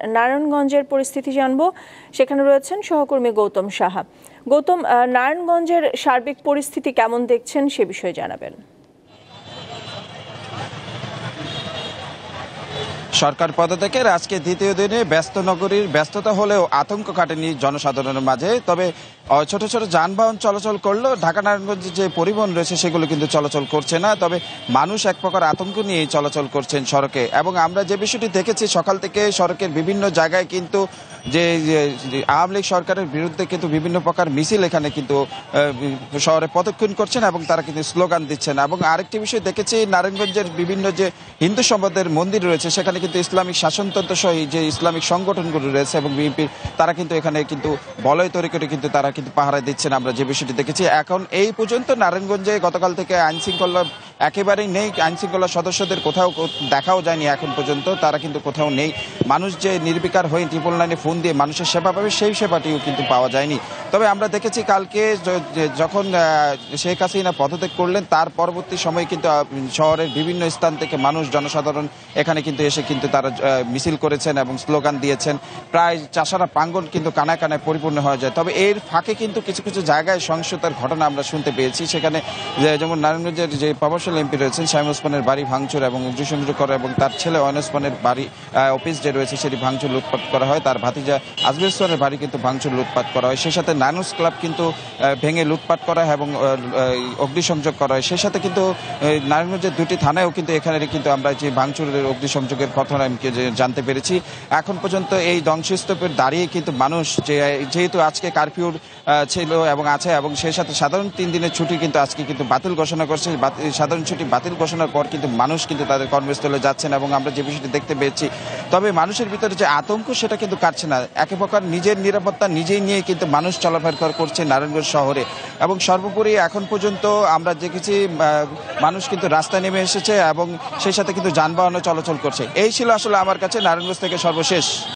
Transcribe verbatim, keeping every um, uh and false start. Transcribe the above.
নারায়ণগঞ্জের পরিস্থিতি জানবো। সেখানে রয়েছেন সহকর্মী গৌতম সাহা। গৌতম, নারায়ণগঞ্জের সার্বিক পরিস্থিতি কেমন দেখছেন সে বিষয়ে জানাবেন। সরকার পদত্যাগের আজকে দ্বিতীয় দিনে ব্যস্ত নগরীর ব্যস্ততা হলেও আতঙ্ক কাটেনি জনসাধারণের মাঝে। তবে ছোট ছোট যানবাহন চলাচল করলেও ঢাকা নারায়ণগঞ্জে যে পরিবহন রয়েছে সেগুলো কিন্তু চলাচল করছে না। তবে মানুষ এক প্রকার আতঙ্ক নিয়েই চলাচল করছেন সড়কে। এবং আমরা যে বিষয়টি দেখেছি সকাল থেকে সড়কের বিভিন্ন জায়গায় কিন্তু যে আওয়ামী লীগ সরকারের বিরুদ্ধে কিন্তু বিভিন্ন প্রকার মিছিল এখানে কিন্তু শহরে প্রদক্ষিণ করছেন এবং তারা কিন্তু স্লোগান দিচ্ছেন। এবং আরেকটি বিষয় দেখেছি, নারায়ণগঞ্জের বিভিন্ন যে হিন্দু সম্প্রদায়ের মন্দির রয়েছে সেখানে কিন্তু ইসলামিক শাসনতন্ত্র সহ যে ইসলামিক সংগঠনগুলো রয়েছে এবং বিএনপির তারা কিন্তু এখানে কিন্তু বলয় তৈরি করে কিন্তু তারা কিন্তু পাহারা দিচ্ছেন, আমরা যে বিষয়টি দেখেছি। এখন এই পর্যন্ত নারায়ণগঞ্জে গতকাল থেকে আইন শৃঙ্খলা একেবারেই নেই, আইন শৃঙ্খলা সদস্যদের কোথাও দেখাও যায়নি এখন পর্যন্ত, তারা কিন্তু কোথাও নেই। মানুষ যে নির্বিকার হয়ে ট্রিপল নাইনে ফোন দিয়ে মানুষের সেবা পাবে সেই সেবাটিও কিন্তু পাওয়া যায়নি। তবে আমরা দেখেছি কালকে যখন শেখ হাসিনা পদত্যাগ করলেন তার পরবর্তী সময়ে কিন্তু শহরের বিভিন্ন স্থান থেকে মানুষ জনসাধারণ এখানে কিন্তু এসে কিন্তু তারা মিছিল করেছেন এবং স্লোগান দিয়েছেন। প্রায় চাষারা প্রাঙ্গণ কিন্তু কানায় কানায় পরিপূর্ণ হয়ে যায়। তবে এর ফাঁকে কিন্তু কিছু কিছু জায়গায় সহিংসতার ঘটনা আমরা শুনতে পেয়েছি। সেখানে যেমন নারায়ণগঞ্জের যে প্রভাবশালী এমপি রয়েছেন শামীম ওসমানের বাড়ি ভাঙচুর এবং অগ্নিসংযোগ করা এবং তার ছেলে অয়ন ওসমানের বাড়ি অফিস যে রয়েছে সেটি ভাঙচুর লুটপাট করা হয়। তার ভাতিজা আজমির ওসমানের বাড়ি কিন্তু ভাঙচুর লুটপাট করা হয়। সেই সাথে নানুস ক্লাব কিন্তু ভেঙে লুটপাট করা হয় এবং অগ্নিসংযোগ করা হয়। সেই সাথে কিন্তু নারায়ণগঞ্জের দুটি থানায়ও কিন্তু এখানে কিন্তু আমরা যে ভাঙচুরের অগ্নিসংযোগের কথা জানতে পেরেছি। এখন পর্যন্ত এই ধ্বংসস্তূপের দাঁড়িয়ে কিন্তু মানুষ যে যেহেতু আজকে কারফিউর ছিল এবং আছে এবং সেই সাথে সাধারণ তিন দিনের ছুটি কিন্তু আজকে কিন্তু বাতিল ঘোষণা করছে। সাধারণ ছুটি বাতিল ঘোষণার পর কিন্তু মানুষ কিন্তু তাদের কর্মস্থলে যাচ্ছেন এবং আমরা যে বিষয়টি দেখতে পেয়েছি। তবে মানুষের ভিতরে যে আতঙ্ক সেটা কিন্তু কাটছে না। একে প্রকার নিজের নিরাপত্তা নিজেই নিয়ে কিন্তু মানুষ চলাফেরা করছে নারায়ণগঞ্জ শহরে। এবং সর্বোপরি এখন পর্যন্ত আমরা দেখেছি মানুষ কিন্তু রাস্তায় নেমে এসেছে এবং সেই সাথে কিন্তু যানবাহনও চলাচল করছে। এই ছিল আসলে আমার কাছে নারায়ণগঞ্জ থেকে সর্বশেষ।